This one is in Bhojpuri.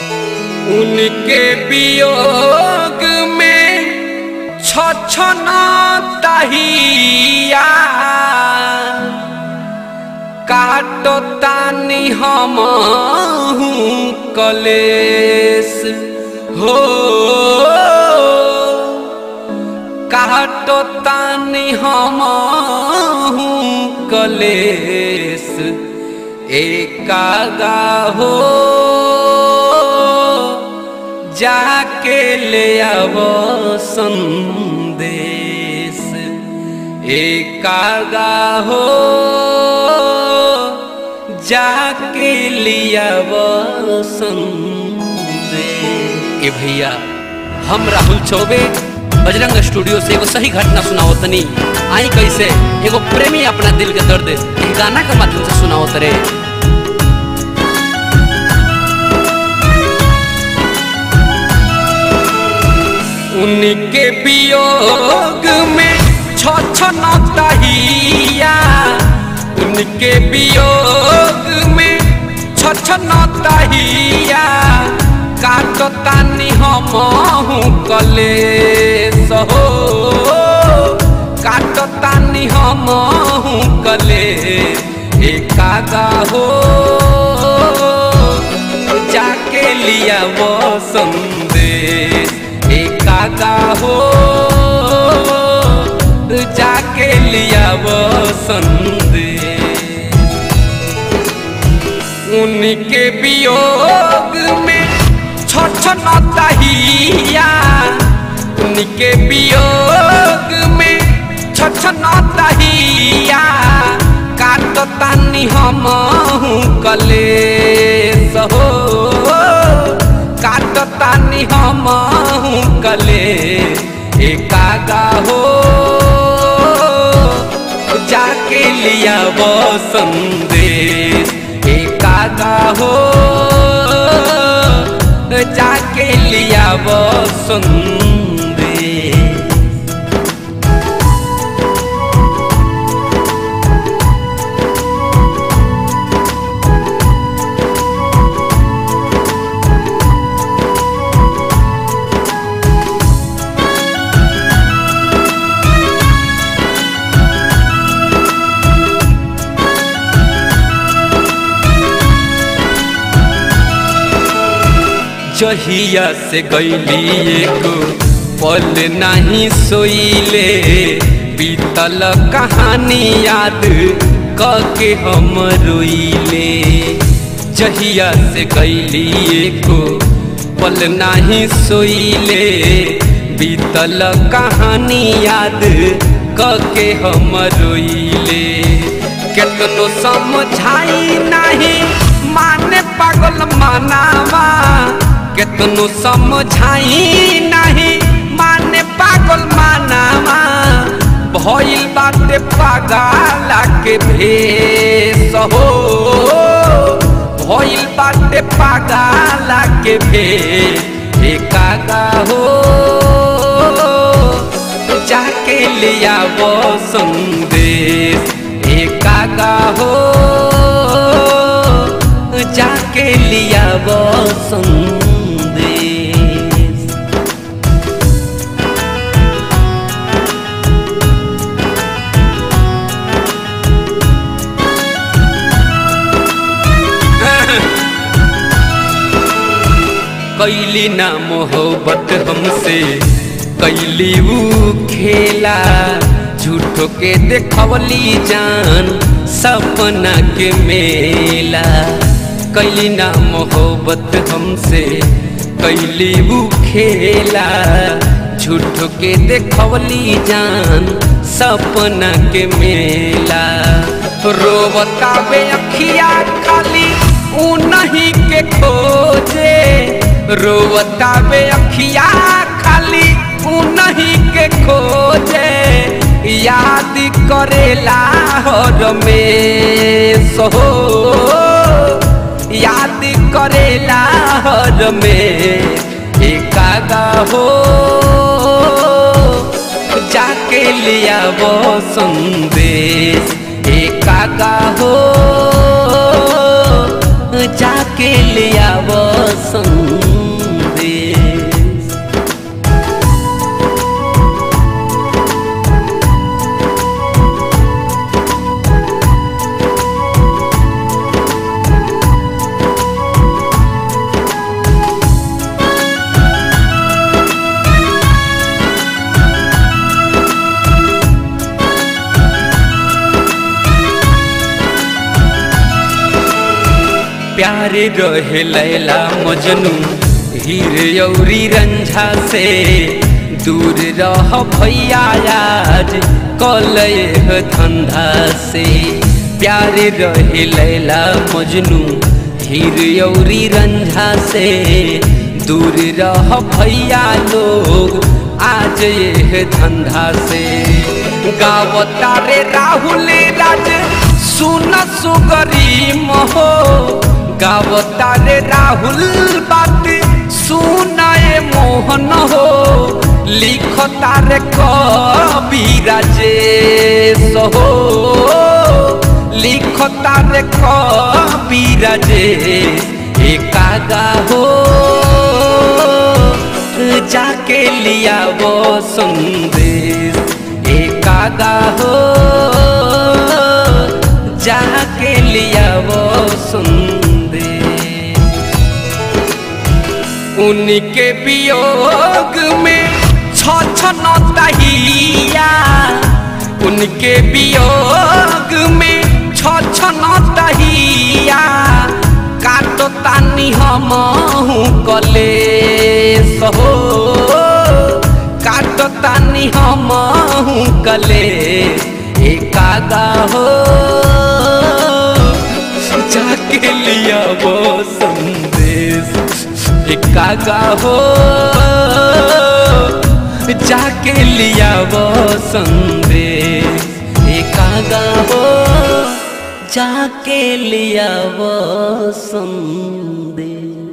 उनके वियोग में छछनता हिया काटो तानी हमहू कलेस हो काटो तानी हमहू कलेस एकागा हो जाके ले आवो संदेश एकागा हो जाके लिया वो संदेश। ए भैया हम राहुल चौबे बजरंग स्टूडियो से एगो सही घटना सुनाओ तनी। आई कैसे एगो प्रेमी अपना दिल के दर्द गाना के माध्यम से सुनाओ तरे। उनके वियोग में छछनता हिया उनके वियोग में छछनता हिया काटो तानी हमहू कलेस हो काटो तानी हमहू कलेस एकागा हो जाके लिया वो संदेश एकागा हो जाके लिया वो संदेश। उनके वियोग में छछनता हिया उनके वियोग में छछनता हिया काटो तानी हमहू कलेस हो काटो तानी हमहू कलेस एकागा हो जाके लिया वो संदेश एकागा हो जाके लिया वो संदेश। जहिया से गईली एको पल नहीं सोइले बीतल कहानी याद कके हम रोइले। जहिया से गईली एको पल नहीं सोइले बीतल कहानी याद कके हम रोइले। केतनो समझाई नहीं माने पागल मनावा केतनो समझाई नहीं माने पागल मनावा भइल बाटे पागला के भेष हो भइल बाटे पागला के भेष एकागा हो जाके लिया वो संदेश एकागा हो जाके लिया वो संदेश। कैली ना मोहब्बत हमसे कैली ऊ खेला झूठो के देखवली जान सपना के मेला। कैली ना मोहब्बत हमसे कैली ऊ खेला झूठो के देखवली जान सपना के मेला। रोवतावे अखिया खाली ऊ नहीं के खोजे रोवतावे अखिया खाली ऊ नहीं के खोजे याद करेला हर में सहो याद करेला हर में एकागा हो जाके लिया वो संदेश एकागा हो जाके लिया वो संदेश। प्यारे रहे लैला मजनू हीर औरी रंझा से दूर रह भैया आज कलह धंधा से। प्यारे रहे लैला मजनू हीर औरी रंझा से दूर रह भैया लोग आज ये धंधा से। गावता रे राहुल राज सुन सुगरी मोहो गावता रे राहुल बात सुनाए मोहन हो लिखता रे कबीरा जे हो लिखता रे कबीरा जे एकागा हो जाके लिया वो संदेश एकागा हो जाके लिया वो संदेश। उनके वियोग में छछनता हिया उनके वियोग में छछनता हिया काटो तानी हम कलेश हो काटो तानी हम कलेश एकागा हो जाके लिया वो संदेश एकागा हो जाके लिया वो संदेश एकागा हो जाके लिया वो संदेश।